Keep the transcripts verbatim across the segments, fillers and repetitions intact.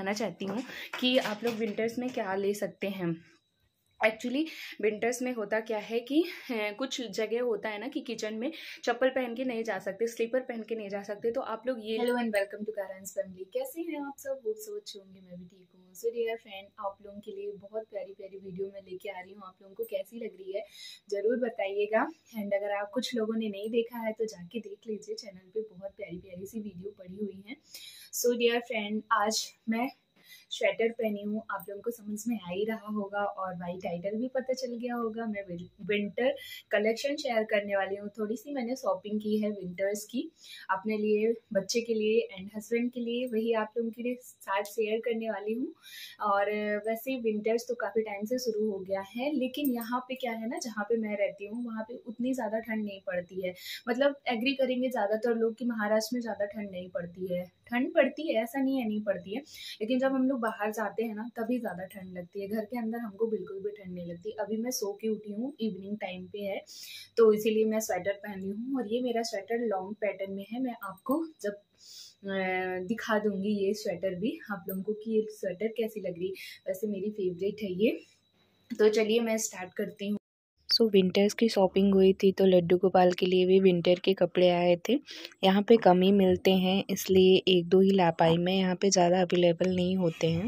बताना चाहती हूँ कि आप लोग विंटर्स में क्या ले सकते हैं। एक्चुअली विंटर्स में होता क्या है कि कुछ जगह होता है ना कि किचन में चप्पल पहन के नहीं जा सकते, स्लीपर पहन के नहीं जा सकते, तो आप लोग ये। Hello and welcome to Karan's family. कैसे हैं आप सब? वो सब अच्छे होंगे, मैं भी ठीक हूँ। सो डियर फ्रेंड, आप लोगों के लिए बहुत प्यारी प्यारी वीडियो मैं लेके आ रही हूँ। आप लोगों को कैसी लग रही है ज़रूर बताइएगा। एंड अगर आप कुछ लोगों ने नहीं देखा है तो जाके देख लीजिए, चैनल पे बहुत प्यारी प्यारी सी वीडियो पड़ी हुई है। सो डियर फ्रेंड, आज मैं स्वेटर पहनी हूँ, आप लोगों को समझ में आ ही रहा होगा और भाई टाइटल भी पता चल गया होगा। मैं विंटर कलेक्शन शेयर करने वाली हूँ। थोड़ी सी मैंने शॉपिंग की है विंटर्स की, अपने लिए, बच्चे के लिए एंड हस्बैंड के लिए, वही आप लोगों के लिए साथ शेयर करने वाली हूँ। और वैसे विंटर्स तो काफ़ी टाइम से शुरू हो गया है, लेकिन यहाँ पे क्या है ना, जहाँ पे मैं रहती हूँ वहाँ पे उतनी ज़्यादा ठंड नहीं पड़ती है। मतलब एग्री करेंगे ज़्यादातर लोग कि महाराष्ट्र में ज़्यादा ठंड नहीं पड़ती है। ठंड पड़ती है, ऐसा नहीं है नहीं पड़ती है, लेकिन जब हम लोग बाहर जाते हैं ना तभी ज़्यादा ठंड लगती है। घर के अंदर हमको बिल्कुल भी ठंड नहीं लगती। अभी मैं सो के उठी हूँ, इवनिंग टाइम पे है, तो इसीलिए मैं स्वेटर पहनी हूँ। और ये मेरा स्वेटर लॉन्ग पैटर्न में है। मैं आपको जब दिखा दूंगी ये स्वेटर भी आप लोगों को कि ये स्वेटर कैसी लग रही। वैसे मेरी फेवरेट है ये। तो चलिए मैं स्टार्ट करती हूँ। सो so, विंटर्स की शॉपिंग हुई थी तो लड्डू गोपाल के लिए भी विंटर के कपड़े आए थे। यहाँ पे कम ही मिलते हैं, इसलिए एक दो ही ला पाई मैं, यहाँ पे ज़्यादा अवेलेबल नहीं होते हैं।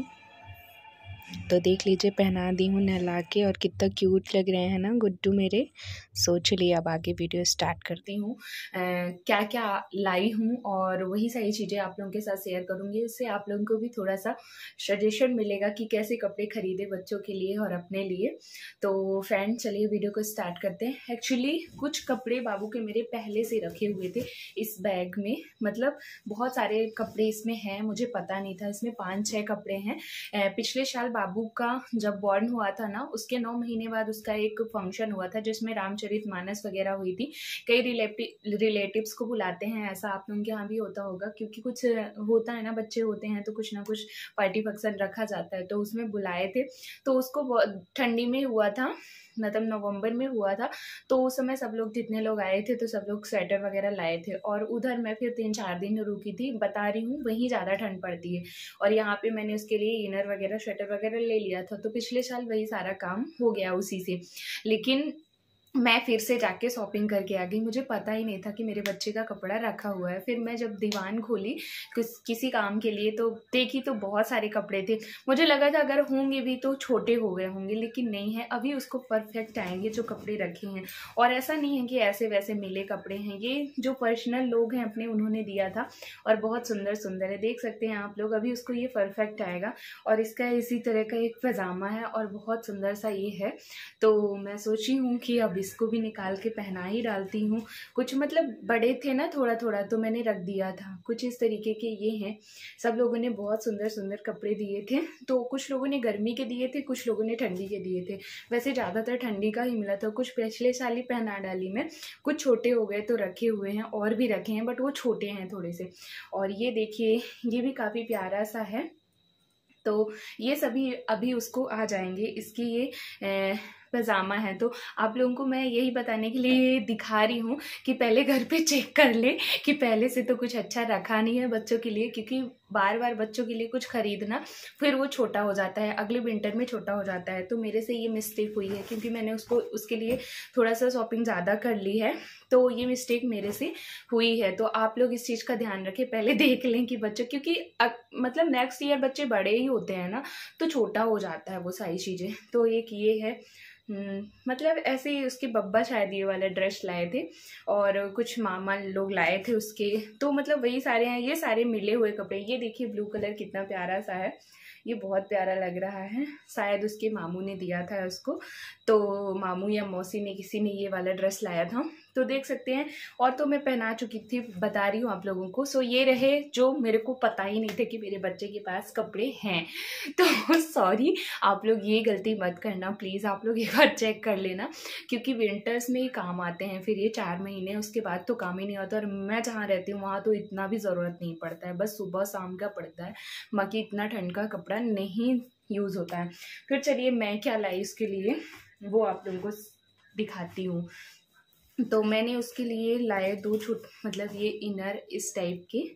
तो देख लीजिए, पहना दी हूँ नहला के, और कितना क्यूट लग रहे हैं ना गुड्डू मेरे। सो चलिए अब आगे वीडियो स्टार्ट करती हूँ। क्या क्या लाई हूँ और वही सारी चीज़ें आप लोगों के साथ शेयर करूँगी। इससे आप लोगों को भी थोड़ा सा सजेशन मिलेगा कि कैसे कपड़े खरीदे बच्चों के लिए और अपने लिए। तो फ्रेंड चलिए वीडियो को स्टार्ट करते हैं। एक्चुअली कुछ कपड़े बाबू के मेरे पहले से रखे हुए थे इस बैग में, मतलब बहुत सारे कपड़े इसमें हैं, मुझे पता नहीं था। इसमें पाँच छः कपड़े हैं। पिछले साल बाबू का जब बॉर्न हुआ था ना, उसके नौ महीने बाद उसका एक फंक्शन हुआ था जिसमें रामचरितमानस वगैरह हुई थी। कई रिलेटिव्स को बुलाते हैं, ऐसा आप लोगों के यहाँ भी होता होगा, क्योंकि कुछ होता है ना, बच्चे होते हैं तो कुछ ना कुछ पार्टी फंक्शन रखा जाता है, तो उसमें बुलाए थे। तो उसको ठंडी में हुआ था, मतलब नवंबर में हुआ था। तो उस समय सब लोग जितने लोग आए थे तो सब लोग स्वेटर वगैरह लाए थे, और उधर मैं फिर तीन चार दिन रुकी थी। बता रही हूँ वहीं ज़्यादा ठंड पड़ती है, और यहाँ पे मैंने उसके लिए इनर वगैरह स्वेटर वगैरह ले लिया था। तो पिछले साल वही सारा काम हो गया उसी से। लेकिन मैं फिर से जाके शॉपिंग करके आ गई। मुझे पता ही नहीं था कि मेरे बच्चे का कपड़ा रखा हुआ है। फिर मैं जब दीवान खोली किस किसी काम के लिए तो देखी तो बहुत सारे कपड़े थे। मुझे लगा था अगर होंगे भी तो छोटे हो गए होंगे, लेकिन नहीं है, अभी उसको परफेक्ट आएंगे जो कपड़े रखे हैं। और ऐसा नहीं है कि ऐसे वैसे मिले कपड़े हैं, ये जो पर्सनल लोग हैं अपने, उन्होंने दिया था, और बहुत सुंदर सुंदर है, देख सकते हैं आप लोग। अभी उसको ये परफेक्ट आएगा। और इसका इसी तरह का एक पजामा है और बहुत सुंदर सा ये है। तो मैं सोची हूँ कि अब इसको भी निकाल के पहना ही डालती हूँ। कुछ मतलब बड़े थे ना थोड़ा थोड़ा, तो मैंने रख दिया था। कुछ इस तरीके के ये हैं। सब लोगों ने बहुत सुंदर सुंदर कपड़े दिए थे, तो कुछ लोगों ने गर्मी के दिए थे, कुछ लोगों ने ठंडी के दिए थे। वैसे ज़्यादातर ठंडी का ही मिला था। कुछ पिछले साल ही पहना डाली मैं, कुछ छोटे हो गए तो रखे हुए हैं, और भी रखे हैं बट वो छोटे हैं थोड़े से। और ये देखिए, ये भी काफ़ी प्यारा सा है। तो ये सभी अभी उसको आ जाएंगे। इसकी ये पजामा है। तो आप लोगों को मैं यही बताने के लिए दिखा रही हूँ कि पहले घर पे चेक कर ले कि पहले से तो कुछ अच्छा रखा नहीं है बच्चों के लिए, क्योंकि बार बार बच्चों के लिए कुछ खरीदना, फिर वो छोटा हो जाता है, अगले विंटर में छोटा हो जाता है। तो मेरे से ये मिस्टेक हुई है, क्योंकि मैंने उसको उसके लिए थोड़ा सा शॉपिंग ज़्यादा कर ली है, तो ये मिस्टेक मेरे से हुई है। तो आप लोग इस चीज़ का ध्यान रखें, पहले देख लें कि बच्चों, क्योंकि अ, मतलब नेक्स्ट ईयर बच्चे बड़े ही होते हैं ना, तो छोटा हो जाता है वो सारी चीज़ें। तो एक ये है, मतलब ऐसे ही उसके बब्बा शायद ये वाला ड्रेस लाए थे, और कुछ मामा लोग लाए थे उसके, तो मतलब वही सारे हैं। ये सारे मिले हुए कपड़े। ये देखिए ब्लू कलर कितना प्यारा सा है, ये बहुत प्यारा लग रहा है। शायद उसके मामू ने दिया था उसको, तो मामू या मौसी ने, किसी ने ये वाला ड्रेस लाया था। तो देख सकते हैं, और तो मैं पहना चुकी थी, बता रही हूँ आप लोगों को। सो ये रहे जो मेरे को पता ही नहीं थे कि मेरे बच्चे के पास कपड़े हैं। तो सॉरी, आप लोग ये गलती मत करना प्लीज़। आप लोग एक बार चेक कर लेना, क्योंकि विंटर्स में ही काम आते हैं, फिर ये चार महीने उसके बाद तो काम ही नहीं होता। और मैं जहाँ रहती हूँ वहाँ तो इतना भी ज़रूरत नहीं पड़ता है, बस सुबह शाम का पड़ता है, बाकी इतना ठंड का कपड़ा नहीं यूज़ होता है। फिर चलिए मैं क्या लाई उसके लिए वो आप लोगों को दिखाती हूँ। तो मैंने उसके लिए लाए दो छोट मतलब ये इनर इस टाइप के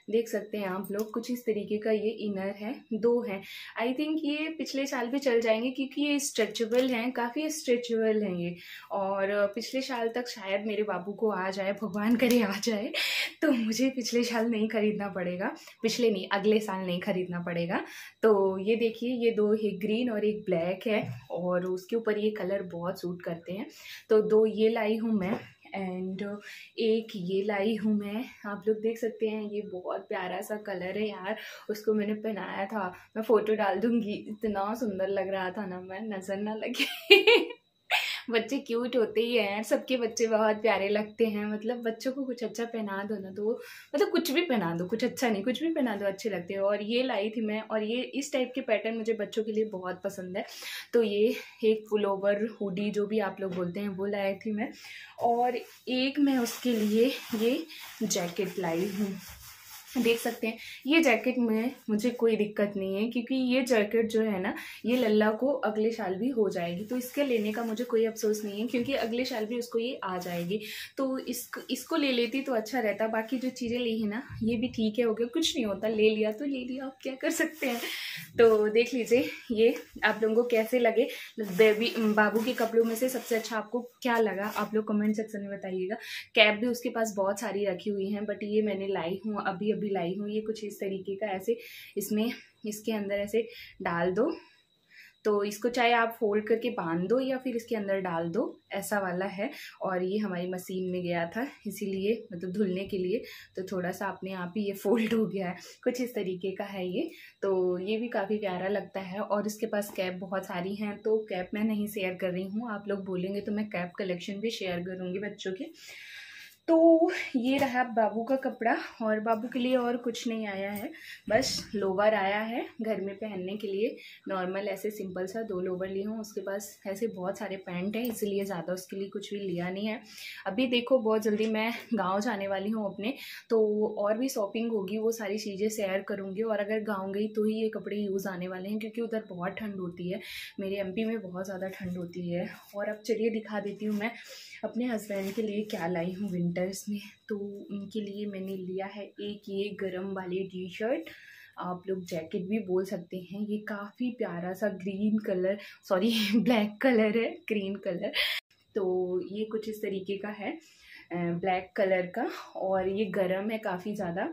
देख सकते हैं आप लोग, कुछ इस तरीके का ये इनर है, दो हैं। आई थिंक ये पिछले साल भी चल जाएंगे क्योंकि ये स्ट्रेचेबल हैं, काफ़ी स्ट्रेचेबल हैं ये, और पिछले साल तक शायद मेरे बाबू को आ जाए, भगवान करे आ जाए, तो मुझे पिछले साल नहीं खरीदना पड़ेगा, पिछले नहीं अगले साल नहीं खरीदना पड़ेगा। तो ये देखिए, ये दो, एक ग्रीन और एक ब्लैक है, और उसके ऊपर ये कलर बहुत सूट करते हैं। तो दो ये लाई हूँ मैं, एंड एक ये लाई हूँ मैं। आप लोग देख सकते हैं, ये बहुत प्यारा सा कलर है यार, उसको मैंने पहनाया था, मैं फ़ोटो डाल दूँगी, इतना सुंदर लग रहा था ना, मैं नज़र ना लगे बच्चे क्यूट होते ही हैं, सबके बच्चे बहुत प्यारे लगते हैं, मतलब बच्चों को कुछ अच्छा पहना दो ना, तो मतलब कुछ भी पहना दो, कुछ अच्छा नहीं, कुछ भी पहना दो अच्छे लगते हैं। और ये लाई थी मैं, और ये इस टाइप के पैटर्न मुझे बच्चों के लिए बहुत पसंद है, तो ये एक पुलोवर हुडी जो भी आप लोग बोलते हैं वो लाई थी मैं, और एक मैं उसके लिए ये जैकेट लाई हूँ। देख सकते हैं, ये जैकेट में मुझे कोई दिक्कत नहीं है क्योंकि ये जैकेट जो है ना, ये लल्ला को अगले साल भी हो जाएगी, तो इसके लेने का मुझे कोई अफसोस नहीं है क्योंकि अगले साल भी उसको ये आ जाएगी, तो इसको इसको ले लेती तो अच्छा रहता। बाकी जो चीज़ें ली है ना, ये भी ठीक है, हो गया, कुछ नहीं होता, ले लिया तो ले लिया, आप क्या कर सकते हैं। तो देख लीजिए ये आप लोगों को कैसे लगे, बेबी बाबू के कपड़ों में से सबसे अच्छा आपको क्या लगा, आप लोग कमेंट सेक्शन में बताइएगा। कैप भी उसके पास बहुत सारी रखी हुई हैं, बट ये मैंने लाई हूँ, अभी अभी लाई हूँ। ये कुछ इस तरीके का, ऐसे इसमें इसके अंदर ऐसे डाल दो, तो इसको चाहे आप फोल्ड करके बांध दो या फिर इसके अंदर डाल दो, ऐसा वाला है। और ये हमारी मशीन में गया था इसीलिए, मतलब धुलने के लिए, तो थोड़ा सा अपने आप ही ये फोल्ड हो गया है, कुछ इस तरीके का है ये। तो ये भी काफ़ी प्यारा लगता है, और इसके पास कैप बहुत सारी हैं, तो कैप मैं नहीं शेयर कर रही हूँ, आप लोग बोलेंगे तो मैं कैप कलेक्शन भी शेयर करूँगी बच्चों के। तो ये रहा बाबू का कपड़ा, और बाबू के लिए और कुछ नहीं आया है, बस लोवर आया है घर में पहनने के लिए, नॉर्मल ऐसे सिंपल सा दो लोवर ली हूँ। उसके पास ऐसे बहुत सारे पैंट हैं, इसलिए ज़्यादा उसके लिए कुछ भी लिया नहीं है। अभी देखो बहुत जल्दी मैं गांव जाने वाली हूँ अपने, तो और भी शॉपिंग होगी, वो सारी चीज़ें शेयर करूँगी, और अगर गाँव गई तो ही ये कपड़े यूज़ आने वाले हैं क्योंकि उधर बहुत ठंड होती है, मेरे एमपी में बहुत ज़्यादा ठंड होती है। और अब चलिए दिखा देती हूँ मैं अपने हस्बैंड के लिए क्या लाई हूँ विंटर्स में। तो उनके लिए मैंने लिया है एक ये गरम वाली टी शर्ट, आप लोग जैकेट भी बोल सकते हैं, ये काफ़ी प्यारा सा green colour, sorry black colour है, ग्रीन कलर। तो ये कुछ इस तरीके का है, ब्लैक कलर का, और ये गरम है काफ़ी ज़्यादा।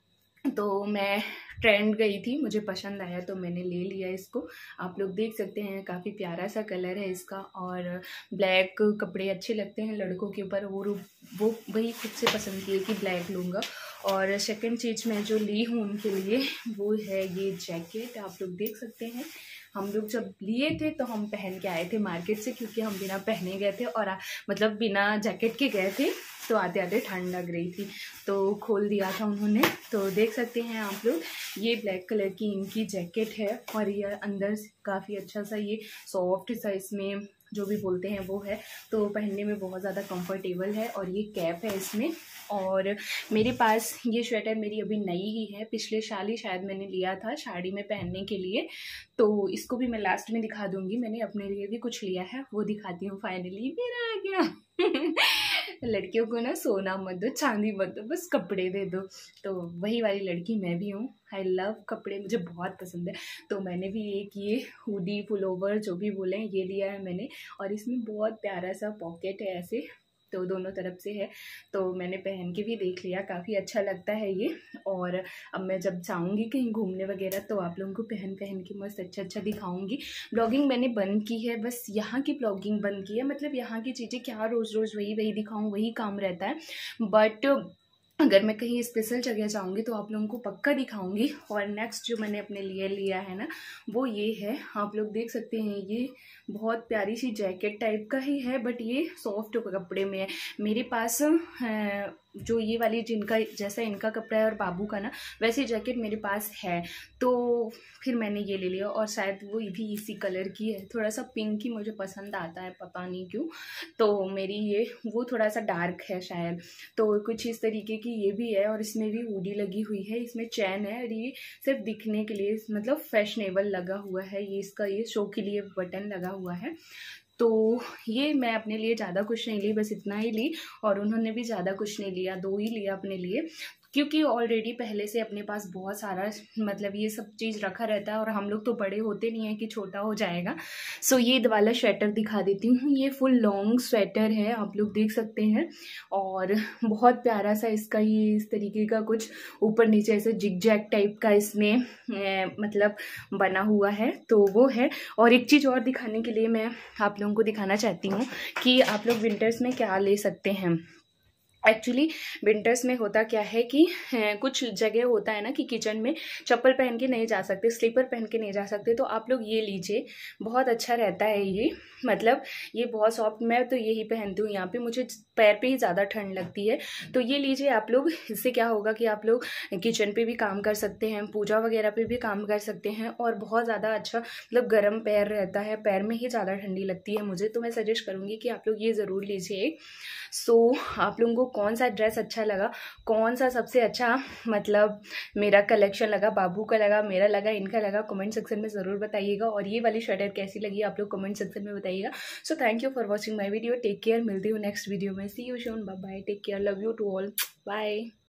तो मैं ट्रेंड गई थी, मुझे पसंद आया तो मैंने ले लिया इसको। आप लोग देख सकते हैं काफ़ी प्यारा सा कलर है इसका, और ब्लैक कपड़े अच्छे लगते हैं लड़कों के ऊपर, वो वो वही खुद से पसंद किए कि ब्लैक लूँगा। और सेकंड चीज़ मैं जो ली हूँ उनके लिए वो है ये जैकेट, आप लोग देख सकते हैं। हम लोग जब लिए थे तो हम पहन के आए थे मार्केट से, क्योंकि हम बिना पहने गए थे, और मतलब बिना जैकेट के गए थे, तो आते आते ठंड लग रही थी, तो खोल दिया था उन्होंने। तो देख सकते हैं आप लोग, ये ब्लैक कलर की इनकी जैकेट है, और ये अंदर काफ़ी अच्छा सा ये सॉफ्ट सा इसमें जो भी बोलते हैं वो है, तो पहनने में बहुत ज़्यादा कंफर्टेबल है। और ये कैप है इसमें, और मेरे पास ये स्वेटर मेरी अभी नई ही है, पिछले साल ही शायद मैंने लिया था साड़ी में पहनने के लिए, तो इसको भी मैं लास्ट में दिखा दूंगी। मैंने अपने लिए भी कुछ लिया है, वो दिखाती हूँ। फाइनली मेरा आ गया लड़कियों को ना सोना मत दो, चांदी मत दो, बस कपड़े दे दो, तो वही वाली लड़की मैं भी हूँ। आई लव कपड़े, मुझे बहुत पसंद है। तो मैंने भी एक ये हुडी पुलोवर जो भी बोले ये लिया है मैंने, और इसमें बहुत प्यारा सा पॉकेट है ऐसे, तो दोनों तरफ से है, तो मैंने पहन के भी देख लिया, काफ़ी अच्छा लगता है ये। और अब मैं जब जाऊंगी कहीं घूमने वगैरह तो आप लोगों को पहन पहन के मस्त अच्छा अच्छा दिखाऊंगी। ब्लॉगिंग मैंने बंद की है, बस यहाँ की ब्लॉगिंग बंद की है, मतलब यहाँ की चीज़ें क्या रोज़ रोज़ वही वही दिखाऊँ, वही काम रहता है। बट अगर मैं कहीं स्पेशल जगह जाऊंगी तो आप लोगों को पक्का दिखाऊंगी। और नेक्स्ट जो मैंने अपने लिए लिया है ना, वो ये है, आप लोग देख सकते हैं, ये बहुत प्यारी सी जैकेट टाइप का ही है, बट ये सॉफ्ट कपड़े में है। मेरे पास जो ये वाली जिनका जैसा इनका कपड़ा है और बाबू का ना, वैसे जैकेट मेरे पास है, तो फिर मैंने ये ले लिया। और शायद वो भी इसी कलर की है, थोड़ा सा पिंक ही मुझे पसंद आता है, पता नहीं क्यों। तो मेरी ये वो थोड़ा सा डार्क है शायद, तो कुछ इस तरीके की ये भी है। और इसमें भी हुडी लगी हुई है, इसमें चैन है, और ये सिर्फ दिखने के लिए, मतलब फैशनेबल लगा हुआ है ये, इसका ये शो के लिए बटन लगा हुआ है। तो ये मैं अपने लिए ज़्यादा कुछ नहीं ली, बस इतना ही ली, और उन्होंने भी ज़्यादा कुछ नहीं लिया, दो ही लिया अपने लिए। क्योंकि ऑलरेडी पहले से अपने पास बहुत सारा मतलब ये सब चीज़ रखा रहता है और हम लोग तो बड़े होते नहीं हैं कि छोटा हो जाएगा। सो ये वाला स्वेटर दिखा देती हूँ। ये फुल लॉन्ग स्वेटर है, आप लोग देख सकते हैं, और बहुत प्यारा सा इसका ये इस तरीके का कुछ ऊपर नीचे ऐसे जिग जैग टाइप का इसमें ए, मतलब बना हुआ है, तो वो है। और एक चीज़ और दिखाने के लिए मैं आप लोगों को दिखाना चाहती हूँ कि आप लोग विंटर्स में क्या ले सकते हैं। एक्चुअली विंटर्स में होता क्या है कि कुछ जगह होता है ना कि किचन में चप्पल पहन के नहीं जा सकते, स्लीपर पहन के नहीं जा सकते, तो आप लोग ये लीजिए, बहुत अच्छा रहता है ये। मतलब ये बहुत सॉफ्ट, मैं तो यही पहनती हूँ यहाँ पे, मुझे पैर पे ही ज़्यादा ठंड लगती है, तो ये लीजिए आप लोग। इससे क्या होगा कि आप लोग किचन पे भी काम कर सकते हैं, पूजा वगैरह पे भी काम कर सकते हैं, और बहुत ज़्यादा अच्छा मतलब गर्म पैर रहता है, पैर में ही ज़्यादा ठंडी लगती है मुझे, तो मैं सजेस्ट करूँगी कि आप लोग ये ज़रूर लीजिए। सो so, आप लोगों को कौन सा ड्रेस अच्छा लगा, कौन सा सबसे अच्छा मतलब मेरा कलेक्शन लगा, बाबू का लगा, मेरा लगा, इनका लगा, कमेंट सेक्शन में ज़रूर बताइएगा। और ये वाली स्वेटर कैसी लगी आप लोग कमेंट सेक्शन में बताइएगा। So thank you for watching my video, take care, मिलती हूँ नेक्स्ट वीडियो में, see you soon, bye bye, take care, love you to all, bye.